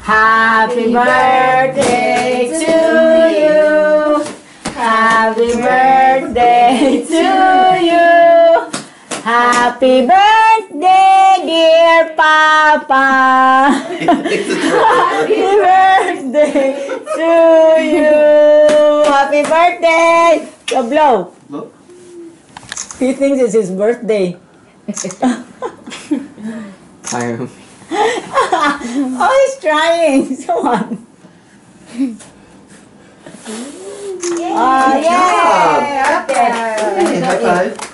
Happy birthday to you. Happy birthday to you. Happy birthday, dear Papa. Happy birthday to you. Happy birthday. So blow. He thinks it's his birthday. Fire. Oh, he's trying. So on. Oh, yay! Okay. High five.